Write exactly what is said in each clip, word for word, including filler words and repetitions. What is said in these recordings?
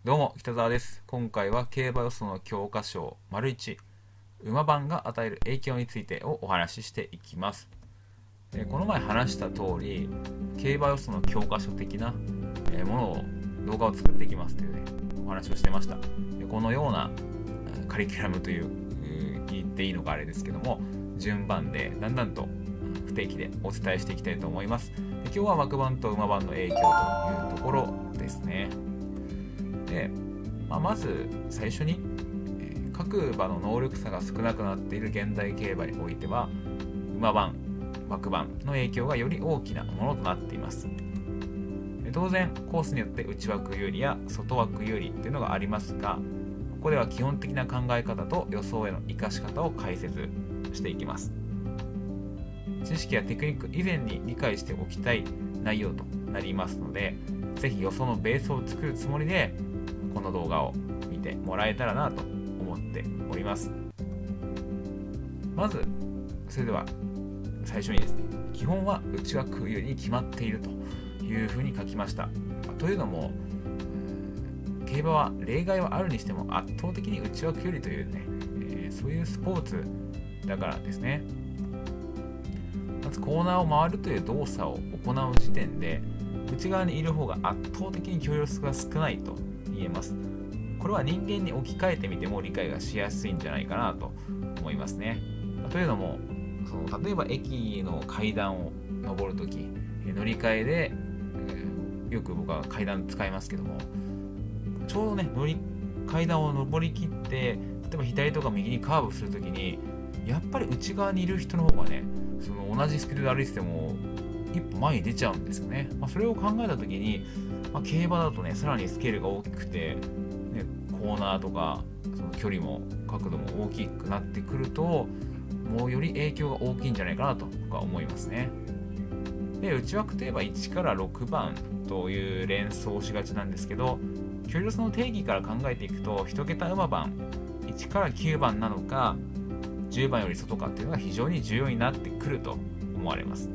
どうも北澤です。今回は競馬予想の教科書 いち 馬番が与える影響についてをお話ししていきます。えこの前話した通り、競馬予想の教科書的なものを動画を作っていきますという、ね、お話をしてました。このようなカリキュラムという言っていいのかあれですけども、順番でだんだんと不定期でお伝えしていきたいと思います。で今日は枠番と馬番の影響というところですね。でまあ、まず最初に、えー、各馬の能力差が少なくなっている現代競馬においては馬番、枠番の影響がより大きなものとなっています。当然コースによって内枠有利や外枠有利っていうのがありますが、ここでは基本的な考え方と予想への生かし方を解説していきます。知識やテクニック以前に理解しておきたい内容となりますので、ぜひ予想のベースを作るつもりでこの動画を見てもらえたらなと思っております。まずそれでは最初にですね、基本は内枠有利に決まっているというふうに書きました。というのも競馬は例外はあるにしても圧倒的に内枠有利というね、えー、そういうスポーツだからですね。まずコーナーを回るという動作を行う時点で内側にいる方が圧倒的に許容数が少ないと言えます。これは人間に置き換えてみても理解がしやすいんじゃないかなと思いますね。というのもその例えば駅の階段を上るとき乗り換えで、えー、よく僕は階段使いますけども、ちょうどね乗り階段を上りきって例えば左とか右にカーブするときにやっぱり内側にいる人の方がねその同じスピードで歩いてても一歩前に出ちゃうんですよね。まあ、それを考えたときに、まあ、競馬だとねさらにスケールが大きくて、ね、コーナーとかその距離も角度も大きくなってくるともうより影響が大きいんじゃないかなと僕は思いますね。で内枠といえばいちからろくばんという連想しがちなんですけど、距離差の定義から考えていくといち桁馬番いちからきゅうばんなのかじゅうばんより外かっていうのが非常に重要になってくると思われます。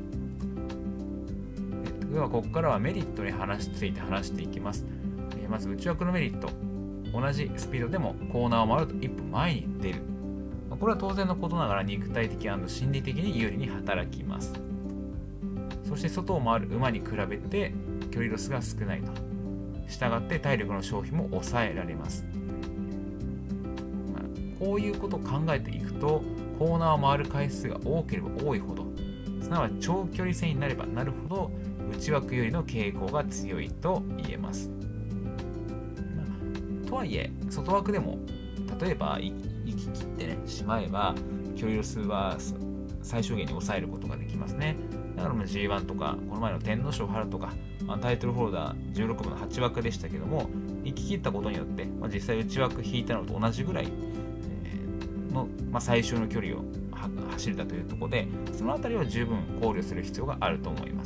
ではここからはメリットに話ついて話していきます。えー、まず内枠のメリット、同じスピードでもコーナーを回ると一歩前に出る。これは当然のことながら肉体的&心理的に有利に働きます。そして外を回る馬に比べて距離ロスが少ないと。したがって体力の消費も抑えられます。まあ、こういうことを考えていくとコーナーを回る回数が多ければ多いほど、すなわち長距離戦になればなるほど内枠よりの傾向が強いと言えます。まあ、とはいえ外枠でも例えば行き切ってねしまえば距離ロスは最小限に抑えることができますね。だから ジーワン とかこの前の天皇賞春とか、まあ、タイトルホルダーじゅうろくばんのはち枠でしたけども、行き切ったことによって、まあ、実際内枠引いたのと同じぐらいの、まあ、最小の距離を走れたというところで、そのあたりは十分考慮する必要があると思います。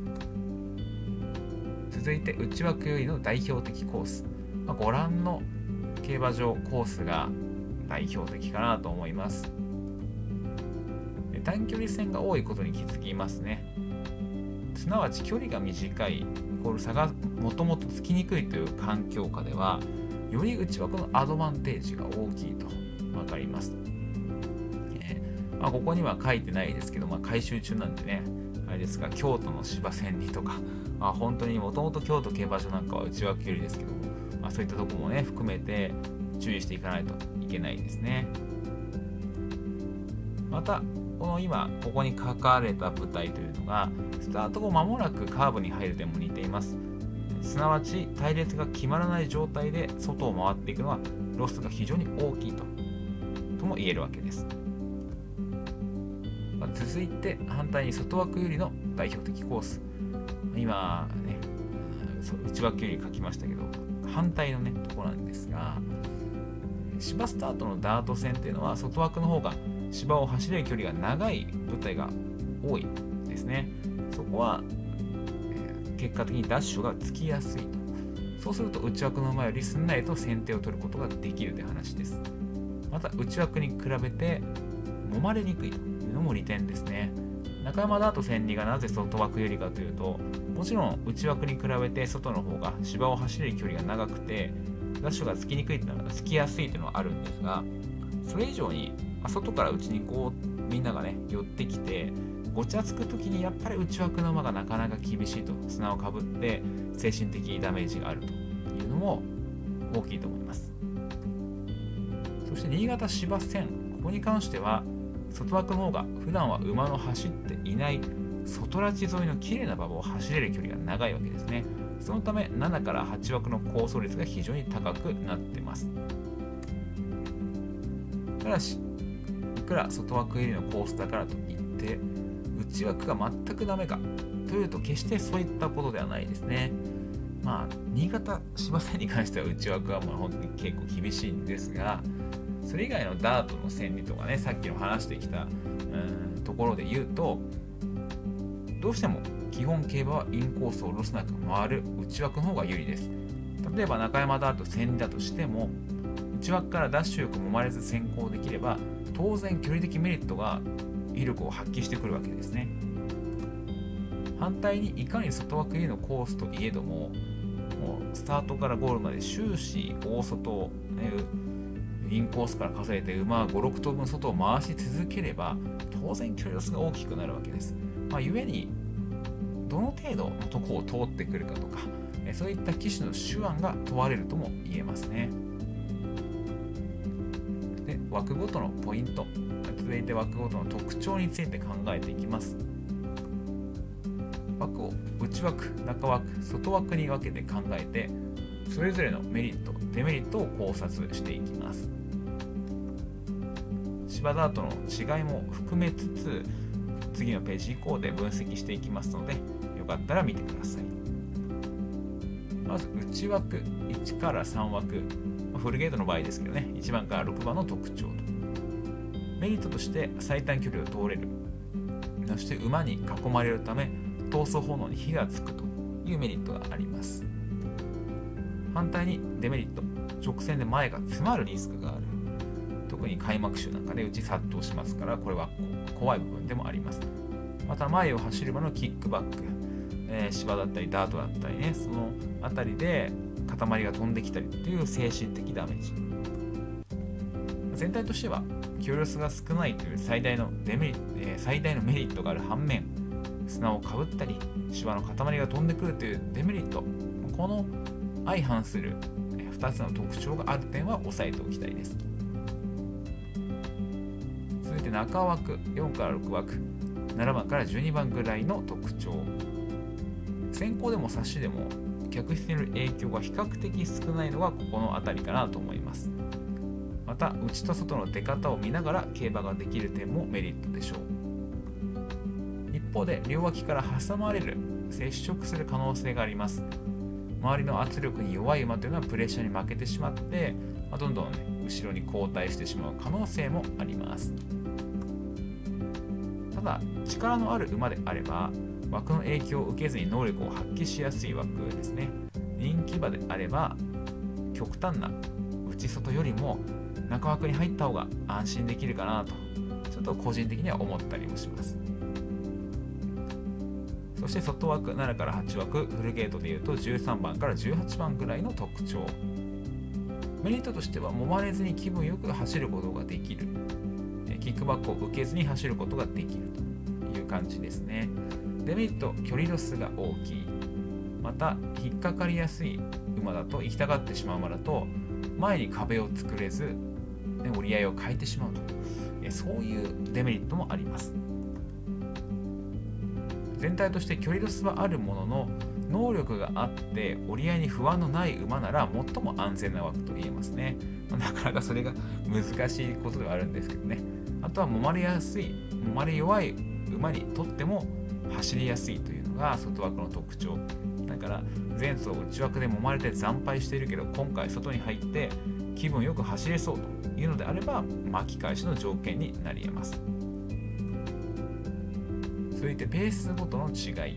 続いて内枠よりの代表的コース、まあ、ご覧の競馬場コースが代表的かなと思います。短距離戦が多いことに気づきますね。すなわち距離が短いイコール差がもともとつきにくいという環境下ではより内枠のアドバンテージが大きいと分かります。えーまあ、ここには書いてないですけど、まあ、改修中なんでねあれですが、京都の芝千里とか、まあ、本当にもともと京都競馬場なんかは内枠距離ですけども、まあ、そういったところもね含めて注意していかないといけないですね。またこの今ここに書かれた舞台というのがスタート後間もなくカーブに入る点も似ています。すなわち隊列が決まらない状態で外を回っていくのはロスが非常に大きいととも言えるわけです。まあ、続いて反対に外枠よりの代表的コース、今ね内枠より書きましたけど反対のねところなんですが、芝スタートのダート戦っていうのは外枠の方が芝を走れる距離が長い舞台が多いですね。そこは、えー、結果的にダッシュがつきやすいと。そうすると内枠の馬よりすんなりと先手を取ることができるという話です。また内枠に比べて揉まれにくいというのも利点ですね。 中山ダート千里がなぜ外枠よりかというと、もちろん内枠に比べて外の方が芝を走れる距離が長くてダッシュがつきにくいっていうのはつきやすいというのはあるんですが、それ以上に外から内にこうみんながね寄ってきてごちゃつく時にやっぱり内枠の馬がなかなか厳しいと、砂をかぶって精神的ダメージがあるというのも大きいと思います。そして新潟芝線、ここに関しては外枠の方が普段は馬の走っていない外ラチ沿いの綺麗な馬場を走れる距離が長いわけですね。そのためななからはち枠の構想率が非常に高くなっています。ただしいくら外枠入りのコースだからといって内枠が全くダメかというと決してそういったことではないですね。まあ新潟芝線に関しては内枠はもう本当に結構厳しいんですが、それ以外のダートの千里とかね、さっきの話してきたうんところで言うと、どうしても基本競馬はインコースをロスなく回る内枠の方が有利です。例えば中山ダート千里だとしても内枠からダッシュよく揉まれず先行できれば当然距離的メリットが威力を発揮してくるわけですね。反対にいかに外枠へのコースといえども、もうスタートからゴールまで終始大外を、ね、インコースから数えて馬はご、ろく頭分外を回し続ければ当然距離ロスが大きくなるわけです。まあ、ゆえにどの程度のとこを通ってくるかとか、そういった騎手の手腕が問われるとも言えますね。で、枠ごとのポイント、続いて枠ごとの特徴について考えていきます。枠を内枠、中枠、外枠に分けて考えて、それぞれのメリット、デメリットを考察していきます。芝ダートの違いも含めつつ、次のページ以降で分析していきますので、よかったら見てください。まず内枠いちからさん枠、フルゲートの場合ですけどね、いちばんからろくばんの特徴と。メリットとして最短距離を通れる。そして馬に囲まれるため闘争炎に火がつくというメリットがあります。反対にデメリット、直線で前が詰まるリスクがある。特に開幕週なんかで内殺到しますから、これは怖い部分でもあります。また前を走る馬のキックバック、えー、芝だったりダートだったりね、そのあたりで塊が飛んできたりという精神的ダメージ。全体としては距離ロスが少ないという最大のデメリット、えー、最大のメリットがある反面、砂をかぶったり芝の塊が飛んでくるというデメリット、この相反するふたつの特徴がある点は押さえておきたいです。続いて中枠よんからろく枠、ななばんからじゅうにばんぐらいの特徴。先行でも差しでも客室による影響が比較的少ないのがここの辺りかなと思います。また内と外の出方を見ながら競馬ができる点もメリットでしょう。一方で両脇から挟まれる、接触する可能性があります。周りの圧力に弱い馬というのはプレッシャーに負けてしまって、まあ、どんどん、ね、後ろに後退してしまう可能性もあります。ただ力のある馬であれば枠の影響を受けずに能力を発揮しやすい枠ですね。人気馬であれば極端な内外よりも中枠に入った方が安心できるかなとちょっと個人的には思ったりもします。そして外枠ななからはち枠、フルゲートでいうとじゅうさんばんからじゅうはちばんぐらいの特徴。メリットとしては揉まれずに気分よく走ることができる、キックバックを受けずに走ることができるという感じですね。デメリット、距離ロスが大きい。また引っかかりやすい馬だと、行きたがってしまう馬だと前に壁を作れず折り合いを変えてしまうと、そういうデメリットもあります。全体として距離ロスはあるものの能力があって折り合いに不安のない馬なら最も安全な枠と言えますね。まあ、なかなかそれが難しいことではあるんですけどね。あとは揉まれやすい、揉まれ弱い馬にとっても走りやすいというのが外枠の特徴。だから前走内枠で揉まれて惨敗しているけど、今回外に入って気分よく走れそうというのであれば巻き返しの条件になり得ます。続いてペースごとの違い。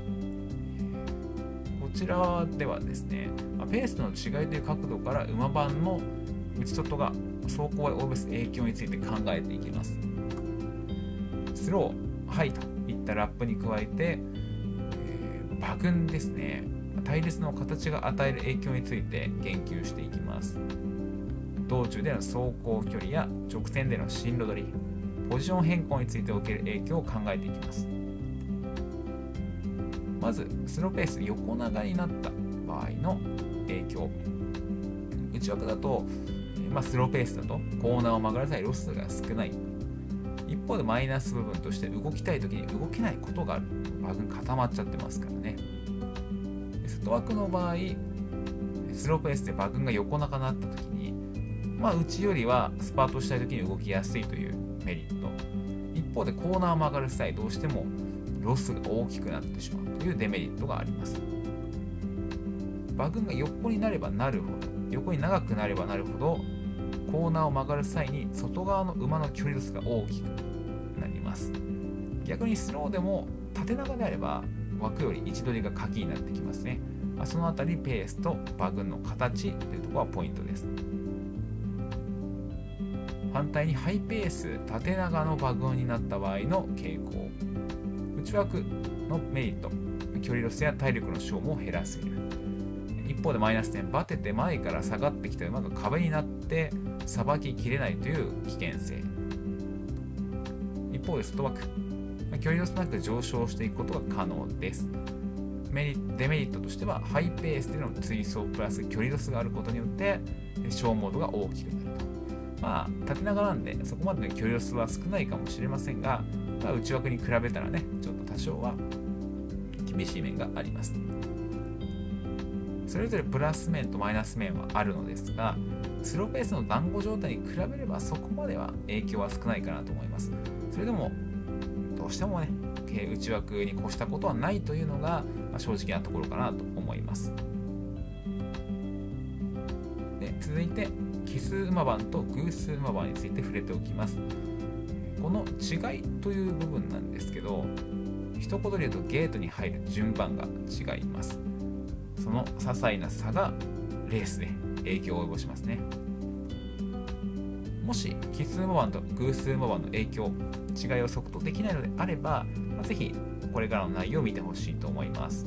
こちらではですね、ペースの違いという角度から馬番の内外が走行へ及ぼす影響について考えていきます。スロー、ハイといっったラップに加えて、えー、馬群ですね、隊列の形が与える影響について言及していきます。道中での走行距離や直線での進路取り、ポジション変更についておける影響を考えていきます。まずスローペース横長になった場合の影響。内枠だと、まあ、スローペースだとコーナーを曲がる際ロスが少ない。一方でマイナス部分として動きたい時に動けないことがある。馬群固まっちゃってますからね。外枠の場合スローペースで馬群が横長になった時に、まあ、内よりはスパートしたい時に動きやすいというメリット。一方でコーナーを曲がる際どうしてもロスが大きくなってしまうというデメリットがあります。馬群が横になればなるほど、横に長くなればなるほどコーナーを曲がる際に外側の馬の距離ロスが大きくなります。逆にスローでも縦長であれば枠より位置取りが鍵になってきますね。まあ、そのあたりペースと馬群の形というところはポイントです。反対にハイペース縦長の馬群になった場合の傾向。内枠のメリット、距離ロスや体力の消耗を減らせる。一方でマイナス点、バテて前から下がってきた馬が壁になってさばききれないという危険性。一方で外枠、距離ロスなく上昇していくことが可能です。メリデメリットとしてはハイペースでの追走プラス距離ロスがあることによって消耗度が大きくなると。まあ縦長なんでそこまでの距離ロスは少ないかもしれませんが、まあ、内枠に比べたらねちょっと多少は厳しい面があります。それぞれプラス面とマイナス面はあるのですが、スローペースの団子状態に比べればそこまでは影響は少ないかなと思います。それでもどうしてもね内枠に越したことはないというのが、まあ、正直なところかなと思います。で続いて奇数馬番と偶数馬番について触れておきます。この違いという部分なんですけど、一言で言うとゲートに入る順番が違います。その些細な差がレースで影響を及ぼしますね。もし奇数馬番と偶数馬番の影響違いを測定できないのであれば、まあ、ぜひこれからの内容を見てほしいと思います。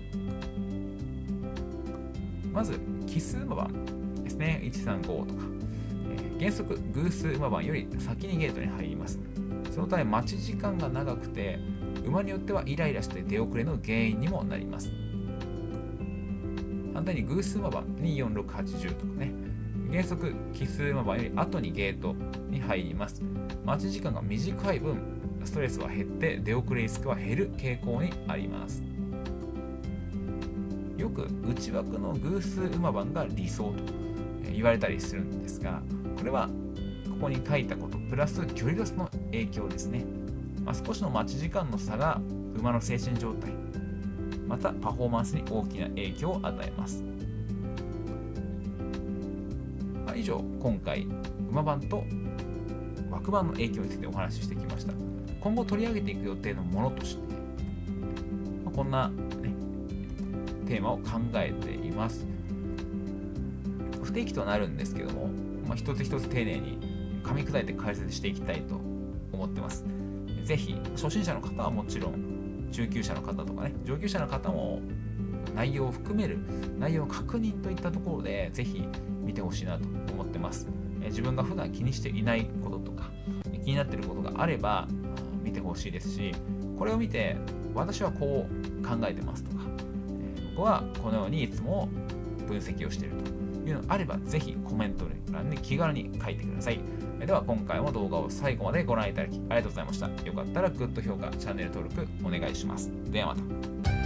まず奇数馬番ですね。いちさんごとか、えー、原則偶数馬番より先にゲートに入ります。そのため待ち時間が長くて馬によってはイライラして出遅れの原因にもなります。反対に偶数馬番に、よん、ろく、はち、じゅうとかね、原則奇数馬番より後にゲートに入ります。待ち時間が短い分ストレスは減って出遅れリスクは減る傾向にあります。よく内枠の偶数馬番が理想と言われたりするんですが、これはここに書いたことプラス距離ロスの影響ですね。まあ、少しの待ち時間の差が馬の精神状態またパフォーマンスに大きな影響を与えます。まあ、以上今回馬番と枠番の影響についてお話ししてきました。今後取り上げていく予定のものとして、まあ、こんな、ね、テーマを考えています。不定期となるんですけども、まあ、一つ一つ丁寧に噛み砕いて解説していきたいと思ってます。ぜひ初心者の方はもちろん中級者の方とかね上級者の方も内容を含める内容確認といったところでぜひ見てほしいなと思ってます。自分が普段気にしていないこととか気になっていることがあれば見てほしいですし、これを見て私はこう考えてますとか僕はこのようにいつも分析をしているというのがあればぜひコメント欄に気軽に書いてください。では今回も動画を最後までご覧いただきありがとうございました。よかったらグッド評価、チャンネル登録お願いします。ではまた。